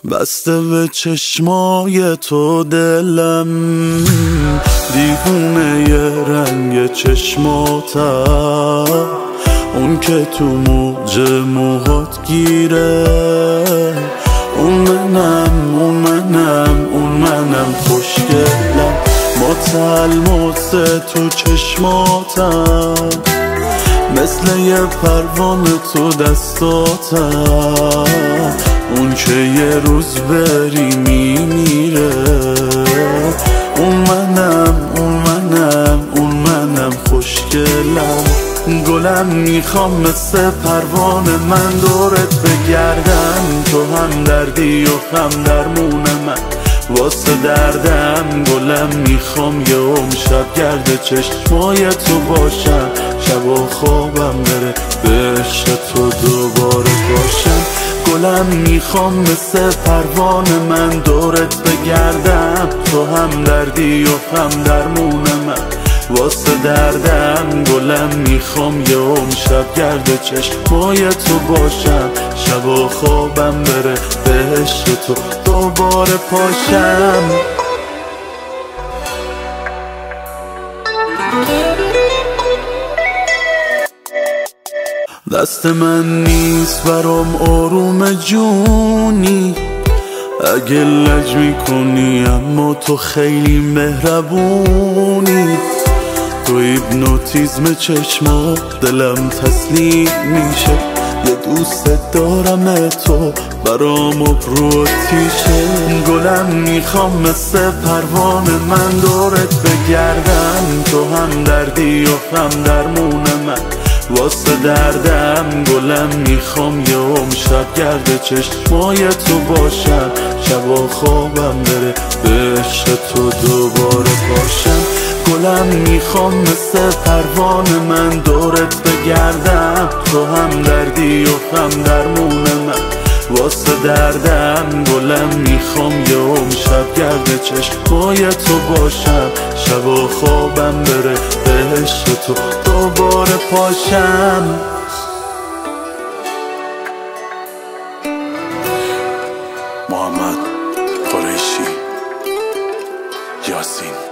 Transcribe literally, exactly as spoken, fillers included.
بسته به چشمای تو دلم، دیوونه ی رنگ چشماتم، اون که تو موج موهات گیره. اون منم اون منم اون منم خوشگلم، متلمس تو چشماتم، مثل یه پروانه تو دستاتم، اون که یه روز بری میمیره. اون منم اون منم اون منم خوشگلم، گلم میخوام مثل پروانه من دورت بگردم، تو هم دردی و هم درمون من واسه دردم. گلم میخوام یه ام شب گرد چشمای تو باشم، شب و خوابم بره به عشق تو دوباره باشم. گلم میخوام مثل پروانه من دورت بگردم، تو هم دردی و هم درمون من واسه دردم. گلم میخوام یه ام شب گرد چشمای تو باشم، شب و خوابم بره به عشق تو دوباره پاشم. دست من نیست برام آروم جونی، اگه لج میکنی اما تو خیلی مهربونی. تو هیپنوتیزم چشما دلم تسلیم میشه، یه دوست دارم تو برام ابرو تیشه. گلم میخوام مثل پروانه من دورت بگردم، تو هم دردی و هم درمون من واسه دردم. گلم میخوام یه ام شب گرد چشمای تو باشم، شب و خوابم بره به عشق تو دوباره باشم. گلم میخوام مثل پروانه من دورت بگردم، تو هم دردی و هم درمون من واسه دردم. گلم میخوام یه ام شب گرد چشمای تو باشم، شب و خوابم بره به عشق تو دوباره پاشم. محمد قریشی، یاسین.